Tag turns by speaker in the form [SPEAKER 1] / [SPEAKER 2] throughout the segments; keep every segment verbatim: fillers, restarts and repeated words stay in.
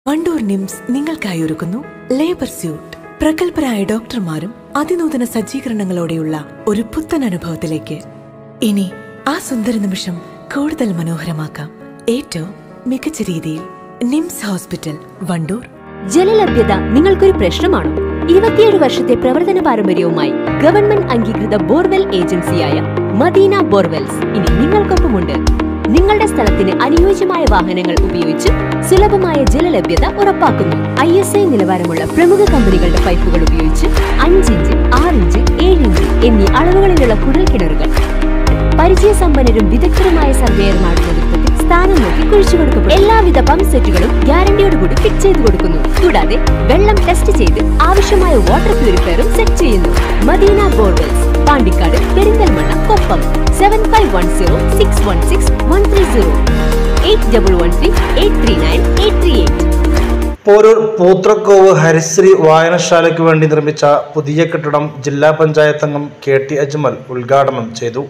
[SPEAKER 1] Wandoor nymphs നിങ്ങൾക്കായി ഒരുക്കുന്നു labour suit. പ്രഗത്ഭരായ ഡോക്ടർമാരും അതിനൂതന സജ്ജീകരണങ്ങളോടെയുള്ള ഒരു പുത്തൻ അനുഭവത്തിലേക്ക്. ഇനി ആ സുന്ദര നിമിഷം കൂടുതൽ മനോഹരമാക്കാം ഏറ്റവും മികച്ച രീതിയിൽ. NIMS hospital, Wandoor.
[SPEAKER 2] ജലലഭ്യത നിങ്ങൾക്കൊരു പ്രശ്നമാണോ? ഇരുപത്തിയേഴ് വർഷത്തെ പ്രവർത്തന പാരമ്പര്യവുമായി ഗവൺമെന്റ് അംഗീകൃത ബോർവെൽ ഏജൻസിയായ മദീന ബോർവെൽസ് ഇനി നിങ്ങൾക്കൊപ്പമുണ്ട്. നിങ്ങളുടെ സ്ഥലത്തിന് അനുയോജ്യമായ വാഹനങ്ങൾ ഉപയോഗിച്ച് സുലഭമായ ജലലഭ്യത ഉറപ്പാക്കുന്നു. ഐ എസ് ഐ നിലവാരമുള്ള പ്രമുഖ കമ്പനികളുടെ പൈപ്പുകൾ ഉപയോഗിച്ച് അഞ്ചിഞ്ച്, ആറിഞ്ച്, ഏഴിഞ്ച് എന്നീ അളവുകളിലുള്ള കുഴൽ കിണറുകൾ പരിചയസമ്പന്നരും വിദഗ്ധരുമായ സർവേയർമാരുടെ നേതൃത്വത്തിൽ സ്ഥാനം നോക്കി കുഴിച്ചു കൊടുക്കപ്പെടും. എല്ലാവിധ പമ്പ് സെറ്റുകളും ഗ്യാരണ്ടിയോടുകൂടി ഫിറ്റ് ചെയ്ത് കൊടുക്കുന്നു. കൂടാതെ വെള്ളം ടെസ്റ്റ് ചെയ്ത് ആവശ്യമായ വാട്ടർ പ്യൂരിഫയറും സെറ്റ് ചെയ്യുന്നു. Madina borewells, Pandikkad, Perinthalmanna, Koppam. Seven five one zero six one six one three zero eight double one three eight three nine eight three eight.
[SPEAKER 3] Porur Poothrakkov Harishree വായനശാലയ്ക്ക് വേണ്ടി നിർമ്മിച്ച പുതിയ കെട്ടിടം ജില്ലാ പഞ്ചായത്ത് അംഗം കെ ടി അജ്മൽ ഉദ്ഘാടനം ചെയ്തു.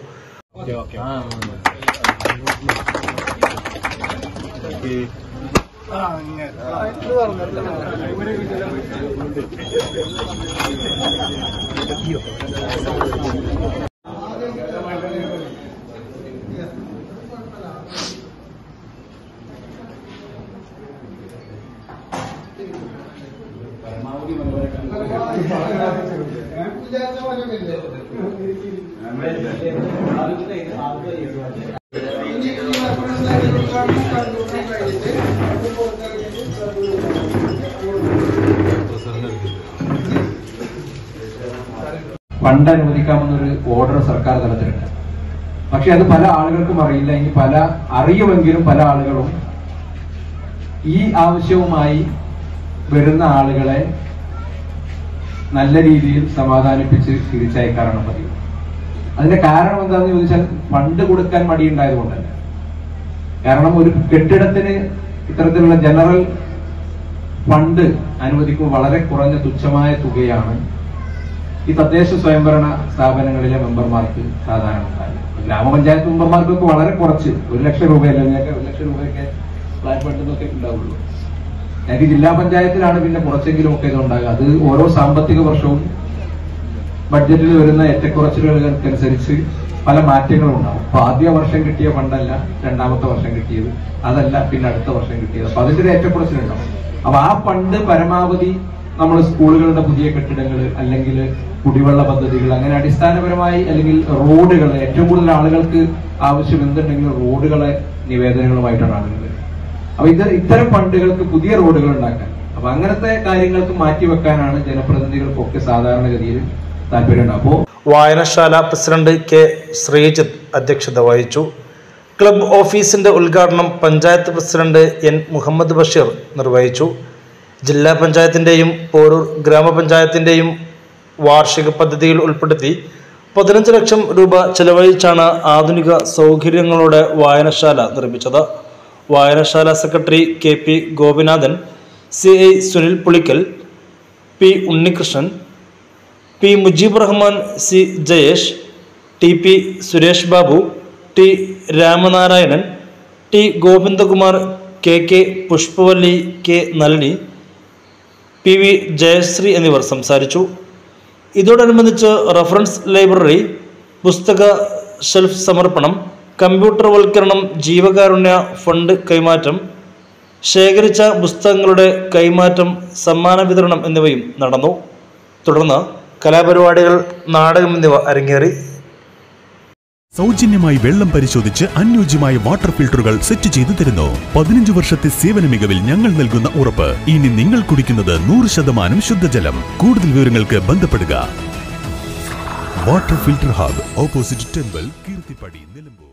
[SPEAKER 4] ഫണ്ട് അനുവദിക്കാമെന്നൊരു ഓർഡർ സർക്കാർ തലത്തിലുണ്ട്. പക്ഷെ അത് പല ആളുകൾക്കും അറിയില്ല. ഇനി പല അറിയുമെങ്കിലും പല ആളുകളും ഈ ആവശ്യവുമായി വരുന്ന ആളുകളെ നല്ല രീതിയിൽ സമാധാനിപ്പിച്ച് തിരിച്ചയക്കാറാണ് പതിവ്. അതിന്റെ കാരണം എന്താണെന്ന് ചോദിച്ചാൽ ഫണ്ട് കൊടുക്കാൻ മടിയുണ്ടായത് കൊണ്ടല്ല. കാരണം ഒരു കെട്ടിടത്തിന് ഇത്തരത്തിലുള്ള ജനറൽ ഫണ്ട് അനുവദിക്കുമ്പോൾ വളരെ കുറഞ്ഞ തുച്ഛമായ തുകയാണ് ഈ തദ്ദേശ സ്വയംഭരണ സ്ഥാപനങ്ങളിലെ മെമ്പർമാർക്ക് സാധാരണ ഉണ്ടാകുന്നത്. ഗ്രാമപഞ്ചായത്ത് മെമ്പർമാർക്കൊക്കെ വളരെ കുറച്ച്, ഒരു ലക്ഷം രൂപയല്ല, ഞങ്ങൾക്ക് ഒരു ലക്ഷം രൂപയൊക്കെ ഫ്ലാറ്റ് ഫണ്ട് എന്നൊക്കെ ഉണ്ടാവുള്ളൂ. ഞങ്ങൾക്ക് ജില്ലാ പഞ്ചായത്തിലാണ് പിന്നെ കുറച്ചെങ്കിലും ഒക്കെ ഇതുണ്ടാകുക. അത് ഓരോ സാമ്പത്തിക വർഷവും ബഡ്ജറ്റിൽ വരുന്ന ഏറ്റക്കുറച്ചിലുകൾക്കനുസരിച്ച് പല മാറ്റങ്ങളും ഉണ്ടാവും. അപ്പൊ ആദ്യ വർഷം കിട്ടിയ ഫണ്ടല്ല രണ്ടാമത്തെ വർഷം കിട്ടിയത്, അതല്ല പിന്നെ അടുത്ത വർഷം കിട്ടിയത്. അപ്പൊ അതിന്റെ ഒരു ഏറ്റക്കുറച്ചിലുണ്ടാവും. അപ്പൊ ആ ഫണ്ട് പരമാവധി നമ്മൾ സ്കൂളുകളുടെ പുതിയ കെട്ടിടങ്ങൾ, അല്ലെങ്കിൽ കുടിവെള്ള പദ്ധതികൾ, അങ്ങനെ അടിസ്ഥാനപരമായി, അല്ലെങ്കിൽ റോഡുകൾ, ഏറ്റവും കൂടുതൽ ആളുകൾക്ക് ആവശ്യം എന്തുണ്ടെങ്കിലും റോഡുകളെ നിവേദനങ്ങളുമായിട്ടാണ് ആളുകൾ. അപ്പൊ ഇത് ഇത്തരം ഫണ്ടുകൾക്ക് പുതിയ റോഡുകൾ ഉണ്ടാക്കാൻ, അപ്പൊ അങ്ങനത്തെ കാര്യങ്ങൾക്ക് മാറ്റിവെക്കാനാണ് ജനപ്രതിനിധികൾക്കൊക്കെ സാധാരണഗതിയിൽ താല്പര്യമുണ്ട്. അപ്പോ
[SPEAKER 3] വായനശാല പ്രസിഡന്റ് കെ ശ്രീജിത്ത് അധ്യക്ഷത വഹിച്ചു. ക്ലബ് ഓഫീസിന്റെ ഉദ്ഘാടനം പഞ്ചായത്ത് പ്രസിഡന്റ് എൻ മുഹമ്മദ് ബഷീർ നിർവഹിച്ചു. ജില്ലാ പഞ്ചായത്തിന്റെയും പോരൂർ ഗ്രാമപഞ്ചായത്തിന്റെയും വാർഷിക പദ്ധതിയിൽ ഉൾപ്പെടുത്തി പതിനഞ്ച് ലക്ഷം രൂപ ചെലവഴിച്ചാണ് ആധുനിക സൗകര്യങ്ങളോടെ വായനശാല നിർമ്മിച്ചത്. വായനശാല secretary K P Gopinathan, C I Sunil Pulikkal, P Unnikrishnan, P Mujeeb Rahman, C Jayesh, T P Suresh Babu, T Ramanarayanan, T Govindakumar, K K Pushpavalli, K Nalini, P V Jayasree എന്നിവർ സംസാരിച്ചു. ഇതോടനുബന്ധിച്ച് റഫറൻസ് ലൈബ്രറി, പുസ്തക ഷെൽഫ് സമർപ്പണം, കമ്പ്യൂട്ടർ വൽക്കരണം, ജീവകാരുണ്യ ഫണ്ട് കൈമാറ്റം, ശേഖരിച്ച പുസ്തകങ്ങളുടെ കൈമാറ്റം, സമ്മാന വിതരണം എന്നിവയും നടന്നു. തുടർന്ന് കലാപരിപാടികൾ, നാടകം എന്നിവ അരങ്ങേറി.
[SPEAKER 5] സൗജന്യമായി വെള്ളം പരിശോധിച്ച് അനുയോജ്യമായ വാട്ടർ ഫിൽട്ടറുകൾ സെറ്റ് ചെയ്തു തരുന്നു. പതിനഞ്ച് വർഷത്തെ സേവന മികവിൽ ഞങ്ങൾ നൽകുന്ന ഉറപ്പ്. ഇനി നിങ്ങൾ കുടിക്കുന്നത് നൂറ് ശതമാനം ശുദ്ധജലം. കൂടുതൽ വിവരങ്ങൾക്ക് ബന്ധപ്പെടുക. Water filter hub, opposite temple, Keerthippadi, Nilambur.